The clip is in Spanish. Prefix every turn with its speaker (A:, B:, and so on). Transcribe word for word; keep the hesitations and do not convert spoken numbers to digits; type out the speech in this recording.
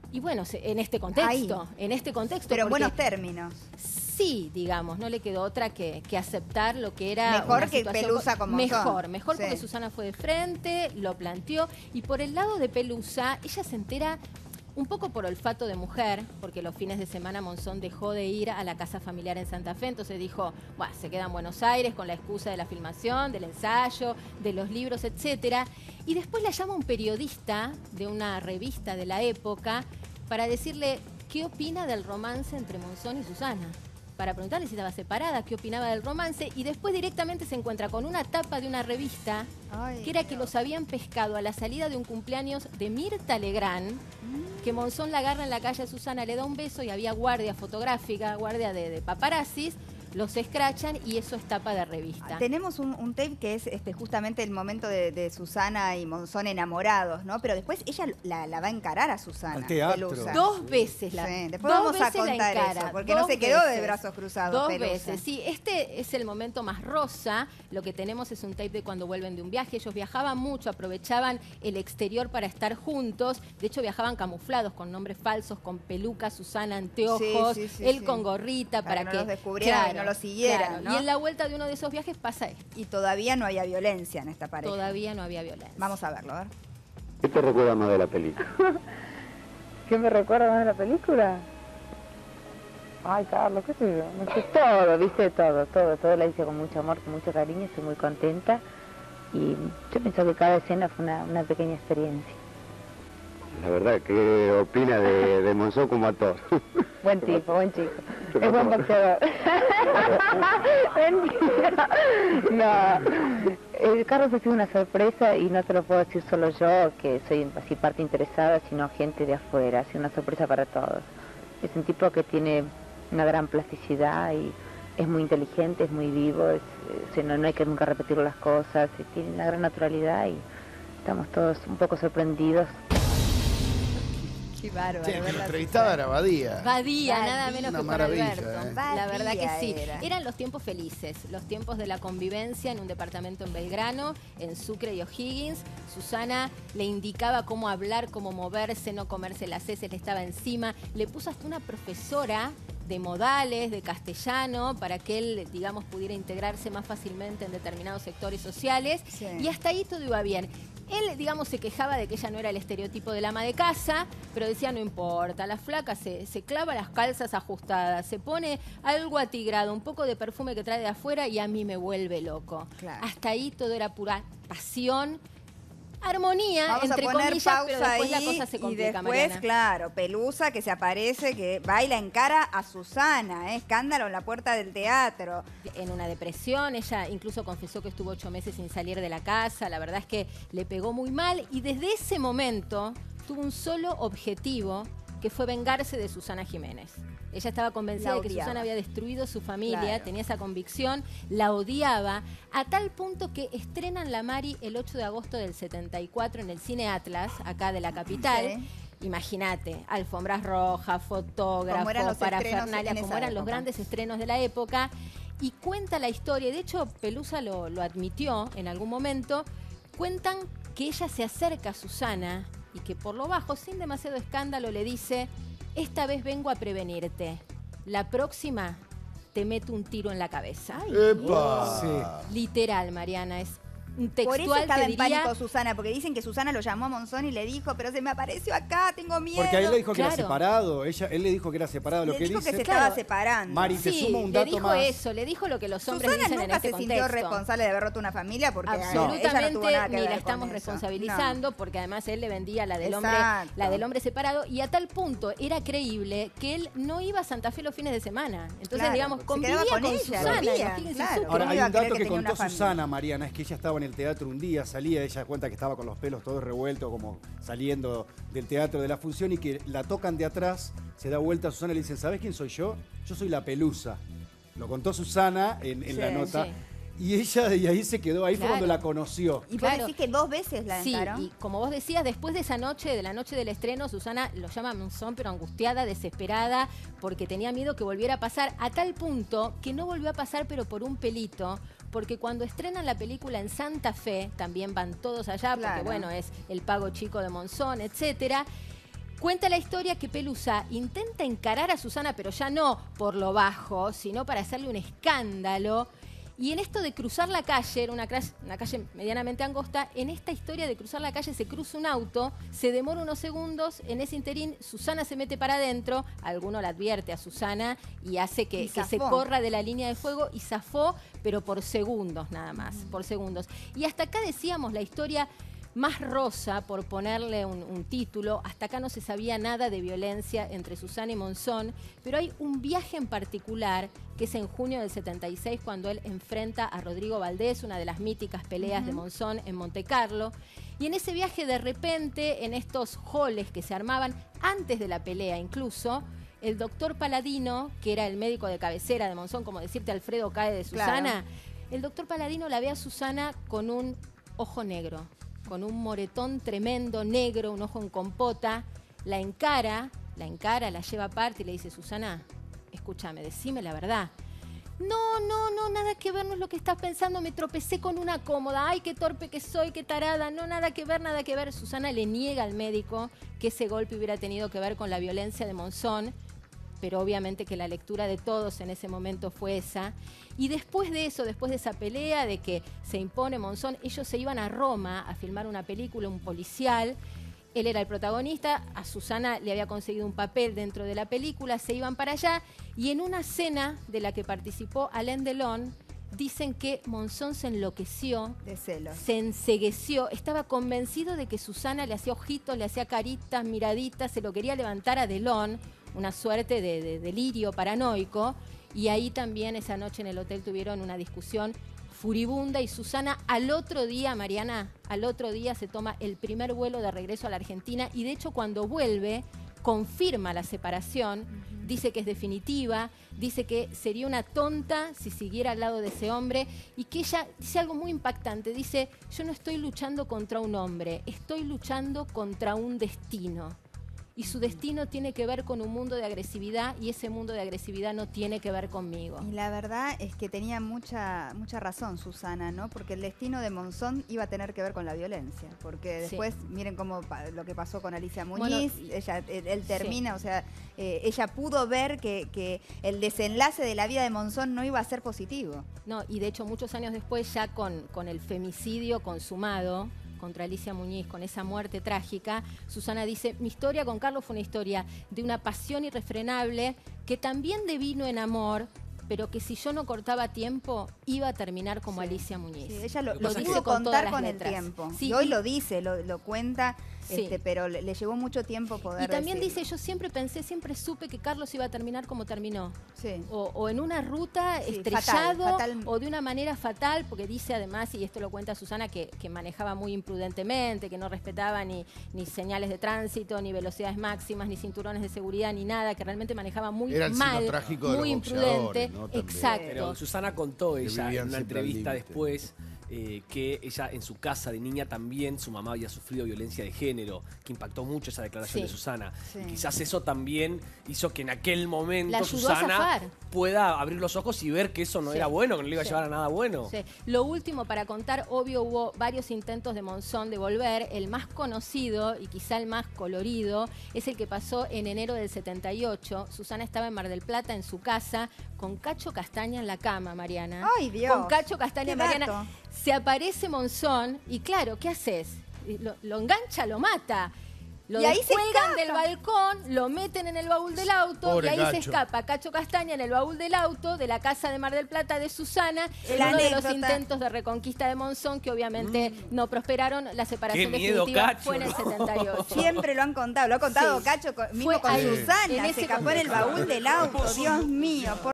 A: Y bueno, en este contexto,
B: Ahí.
A: en este contexto.
B: Pero en
A: porque,
B: buenos términos.
A: Sí, digamos, no le quedó otra que, que aceptar lo que era
B: Mejor
A: una
B: que
A: situación
B: Pelusa con Monzón.
A: Mejor, mejor
B: Sí.
A: porque Susana fue de frente, lo planteó. Y por el lado de Pelusa, ella se entera un poco por olfato de mujer, porque los fines de semana Monzón dejó de ir a la casa familiar en Santa Fe, entonces dijo, bueno, se queda en Buenos Aires con la excusa de la filmación, del ensayo, de los libros, etcétera. Y después la llama un periodista de una revista de la época para decirle qué opina del romance entre Monzón y Susana. Para preguntarle si estaba separada, qué opinaba del romance, y después directamente se encuentra con una tapa de una revista
B: Ay,
A: que era
B: Dios.
A: que los habían pescado a la salida de un cumpleaños de Mirta Legrand, mm. que Monzón la agarra en la calle a Susana, le da un beso y había guardia fotográfica, guardia de, de paparazzis, los escrachan y eso es tapa de revista.
B: Tenemos un, un tape que es este, justamente el momento de, de Susana y Monzón enamorados, ¿no? Pero después ella la, la va a encarar a Susana.
C: Al teatro.
B: Pelusa.
A: Dos veces la
B: Sí, después
A: dos
B: vamos a
A: veces la
B: contar
A: encara,
B: eso, porque
A: dos
B: no se quedó
A: veces,
B: de brazos cruzados.
A: Dos
B: Pelusa.
A: veces, sí. Este es el momento más rosa. Lo que tenemos es un tape de cuando vuelven de un viaje. Ellos viajaban mucho, aprovechaban el exterior para estar juntos. De hecho, viajaban camuflados, con nombres falsos, con peluca, Susana, anteojos,
B: Sí, sí, sí,
A: él
B: sí.
A: con gorrita,
B: Para
A: para,
B: que no
A: que
B: los descubrieran,
A: claro,
B: que no los siguieran,
A: claro.
B: ¿no?
A: Y en la vuelta de uno de esos viajes pasa esto.
B: Y todavía no había violencia en esta pareja.
A: Todavía no había violencia.
B: Vamos a verlo, a ver.
D: ¿Qué te recuerda más de la película?
E: ¿Qué me recuerda más de la película? Ay, Carlos, qué sé yo, no sé, todo, viste, todo, todo, todo la hice con mucho amor, con mucho cariño, estoy muy contenta y yo pienso que cada escena fue una, una pequeña experiencia.
D: La verdad, ¿qué opina de, de Monzón como actor?
E: Buen tipo, buen chico,
D: ¿Qué
E: es buen
D: pasó?
E: boxeador. Mentira. No, el Carlos ha sido una sorpresa y no te lo puedo decir solo yo, que soy así parte interesada, sino gente de afuera, ha sido una sorpresa para todos. Es un tipo que tiene una gran plasticidad y es muy inteligente, es muy vivo, es, es, no, no hay que nunca repetir las cosas, tiene una gran naturalidad y estamos todos un poco sorprendidos.
B: Qué bárbaro.
C: Sí,
B: ¿verdad,
C: la entrevistada era Badía.
A: Badía,
B: Badía.
A: nada menos
C: Una
A: que por
C: maravilla,
A: Alberto.
C: ¿eh?
A: La verdad que sí.
B: Badía era.
A: Eran los tiempos felices, los tiempos de la convivencia en un departamento en Belgrano, en Sucre y O'Higgins. Susana le indicaba cómo hablar, cómo moverse, no comerse las heces, le estaba encima. Le puso hasta una profesora de modales, de castellano, para que él, digamos, pudiera integrarse más fácilmente en determinados sectores sociales.
B: Sí.
A: Y hasta ahí todo iba bien. Él, digamos, se quejaba de que ella no era el estereotipo del ama de casa, pero decía, no importa, la flaca se, se clava las calzas ajustadas, se pone algo atigrado, un poco de perfume que trae de afuera y a mí me vuelve loco.
B: Claro.
A: Hasta ahí todo era pura pasión, armonía,
B: Vamos
A: entre
B: a poner
A: comillas,
B: pausa
A: pero después
B: ahí
A: la cosa se
B: y
A: complica,
B: después,
A: Mariana.
B: claro, Pelusa que se aparece, que baila en cara a Susana, ¿eh? Escándalo en la puerta del teatro.
A: En una depresión, ella incluso confesó que estuvo ocho meses sin salir de la casa, la verdad es que le pegó muy mal y desde ese momento tuvo un solo objetivo, que fue vengarse de Susana Jiménez. Ella estaba convencida
B: La
A: de que
B: odiaba.
A: Susana había destruido su familia,
B: Claro.
A: tenía esa convicción, la odiaba, a tal punto que estrenan La Mari el ocho de agosto del setenta y cuatro en el Cine Atlas, acá de la capital.
B: Sí.
A: Imagínate, alfombras rojas, fotógrafos,
B: Como eran los estrenos
A: parafernalia,
B: en
A: como
B: esa
A: eran los
B: época.
A: grandes estrenos de la época. Y cuenta la historia, de hecho Pelusa lo, lo admitió en algún momento, cuentan que ella se acerca a Susana y que por lo bajo, sin demasiado escándalo, le dice, esta vez vengo a prevenirte, la próxima te meto un tiro en la cabeza. Ay,
C: ¡Epa!
A: Sí. Literal, Mariana, es un
B: Por eso
A: textual
B: estaba
A: te
B: en
A: diría,
B: pánico Susana, porque dicen que Susana lo llamó a Monzón y le dijo, pero se me apareció acá, tengo miedo.
C: Porque a él le dijo que
A: Claro.
C: era separado. Ella, él le dijo que era separado. Lo
B: Le
C: que
B: dijo
C: dice.
B: que se
A: Claro.
B: estaba separando.
C: Mari, te
A: sí,
C: sumo un
A: le
C: dato
A: dijo
C: más.
A: eso, le dijo lo que los hombres
B: Susana
A: dicen
B: nunca
A: en este
B: se sintió
A: contexto.
B: responsable de haber roto una familia porque ella no
A: Absolutamente,
B: tuvo nada que
A: ni
B: ver
A: la
B: con
A: estamos
B: eso.
A: responsabilizando, porque además él le vendía la del hombre,
B: Exacto.
A: la del hombre separado, y a tal punto era creíble que él no iba a Santa Fe los fines de semana. Entonces,
B: Claro,
A: digamos,
B: se
A: convivía
B: quedaba
A: con,
B: con ella,
A: Susana,
B: lo veía,
A: imagínense
B: claro.
A: Sucre.
C: Ahora,
B: ¿Cómo
C: hay
B: iba a
C: un dato
B: creer
C: que,
B: que tenía
C: contó
B: una familia?
C: Susana, Mariana, es que ella estaba en el teatro un día, salía, ella cuenta que estaba con los pelos todos revueltos, como saliendo del teatro de la función, y que la tocan de atrás, se da vuelta a Susana y le dicen, ¿sabés quién soy yo? Yo soy la Pelusa. Lo contó Susana en, en
B: Sí,
C: la nota.
A: sí.
C: Y ella, y ahí se quedó, ahí
A: Claro.
C: fue cuando la conoció.
B: Y vos
A: Claro.
B: decís que dos veces la
A: Sí,
B: encaró.
A: y como vos decías, después de esa noche, de la noche del estreno, Susana lo llama Monzón, pero angustiada, desesperada, porque tenía miedo que volviera a pasar, a tal punto que no volvió a pasar, pero por un pelito, porque cuando estrenan la película en Santa Fe, también van todos allá, porque
B: Claro.
A: bueno, es el pago chico de Monzón, etcétera. Cuenta la historia que Pelusa intenta encarar a Susana, pero ya no por lo bajo, sino para hacerle un escándalo. Y en esto de cruzar la calle, era una, una calle medianamente angosta, en esta historia de cruzar la calle se cruza un auto, se demora unos segundos, en ese interín Susana se mete para adentro, alguno la advierte a Susana y hace que,
B: y
A: que se corra de la línea de fuego y zafó, pero por segundos nada más, mm. por segundos. Y hasta acá decíamos la historia más rosa, por ponerle un, un título. Hasta acá no se sabía nada de violencia entre Susana y Monzón, pero hay un viaje en particular que es en junio del setenta y seis, cuando él enfrenta a Rodrigo Valdés, una de las míticas peleas uh-huh. de Monzón en Montecarlo. Y en ese viaje, de repente, en estos halls que se armaban antes de la pelea incluso, el doctor Paladino, que era el médico de cabecera de Monzón, como decirte Alfredo Cae de Susana, claro. el doctor Paladino la ve a Susana con un ojo negro, con un moretón tremendo, negro, un ojo en compota, la encara, la encara, la lleva aparte y le dice, Susana, escúchame, decime la verdad. No, no, no, nada que ver, no es lo que estás pensando, me tropecé con una cómoda, ay, qué torpe que soy, qué tarada, no, nada que ver, nada que ver. Susana le niega al médico que ese golpe hubiera tenido que ver con la violencia de Monzón, pero obviamente que la lectura de todos en ese momento fue esa. Y después de eso, después de esa pelea, de que se impone Monzón, ellos se iban a Roma a filmar una película, un policial. Él era el protagonista, a Susana le había conseguido un papel dentro de la película, se iban para allá, y en una cena de la que participó Alain Delon, dicen que Monzón se enloqueció,
B: de celos,
A: se encegueció, estaba convencido de que Susana le hacía ojitos, le hacía caritas, miraditas, se lo quería levantar a Delon, una suerte de, de delirio paranoico, y ahí también esa noche en el hotel tuvieron una discusión furibunda y Susana al otro día, Mariana, al otro día se toma el primer vuelo de regreso a la Argentina y de hecho cuando vuelve confirma la separación, uh-huh. dice que es definitiva, dice que sería una tonta si siguiera al lado de ese hombre y que ella dice algo muy impactante, dice, yo no estoy luchando contra un hombre, estoy luchando contra un destino. Y su destino tiene que ver con un mundo de agresividad y ese mundo de agresividad no tiene que ver conmigo.
B: Y la verdad es que tenía mucha mucha razón Susana, ¿no? Porque el destino de Monzón iba a tener que ver con la violencia. Porque después, sí. miren cómo lo que pasó con Alicia Muñiz, bueno, ella, él, él termina, sí. o sea, eh, ella pudo ver que, que el desenlace de la vida de Monzón no iba a ser positivo.
A: No, y de hecho muchos años después, ya con, con el femicidio consumado contra Alicia Muñiz, con esa muerte trágica, Susana dice, mi historia con Carlos fue una historia de una pasión irrefrenable que también devino en amor, pero que si yo no cortaba tiempo, iba a terminar como sí. Alicia Muñiz.
B: Sí, ella lo, lo dice con contar con el tiempo. Sí, y hoy y, lo dice, lo, lo cuenta, sí. este, pero le, le llevó mucho tiempo poder
A: Y también
B: decirlo.
A: dice, yo siempre pensé, siempre supe que Carlos iba a terminar como terminó.
B: Sí.
A: O, o en una ruta sí, estrellado, fatal, fatal. o de una manera fatal, porque dice además, y esto lo cuenta Susana, que, que manejaba muy imprudentemente, que no respetaba ni, ni señales de tránsito, ni velocidades máximas, ni cinturones de seguridad, ni nada, que realmente manejaba muy
F: Era el
A: mal,
F: trágico de
A: muy imprudente.
F: ¿no?
A: Exacto.
G: Pero Susana contó ella en una entrevista después eh, que ella en su casa de niña también su mamá había sufrido violencia de género, que impactó mucho esa declaración sí. de Susana. Sí. Y quizás eso también hizo que en aquel momento Susana pueda abrir los ojos y ver que eso no sí. era bueno, que no le iba sí. a llevar a nada bueno.
A: Sí. Lo último para contar, obvio hubo varios intentos de Monzón de volver. El más conocido y quizá el más colorido es el que pasó en enero del setenta y ocho. Susana estaba en Mar del Plata en su casa con Cacho Castaña en la cama, Mariana.
B: ¡Ay, Dios!
A: Con Cacho Castaña en Mariana. Se aparece Monzón y claro, ¿qué haces? Lo, lo engancha, lo mata. Lo
B: y ahí se
A: cuelgan del balcón, lo meten en el baúl del auto.
F: Pobre
A: y ahí
F: Cacho.
A: se escapa Cacho Castaña en el baúl del auto de la casa de Mar del Plata de Susana.
B: El
A: uno
B: anécdota.
A: de los intentos de reconquista de Monzón que obviamente mm. no prosperaron. La separación
G: Qué miedo,
A: definitiva
G: Cacho,
A: fue en el setenta y ocho.
B: Siempre lo han contado, lo ha contado sí. Cacho con, mismo
A: Fue
B: con
A: ahí,
B: Susana,
A: en
B: se
A: ese
B: escapó en el baúl del auto, Dios mío. Por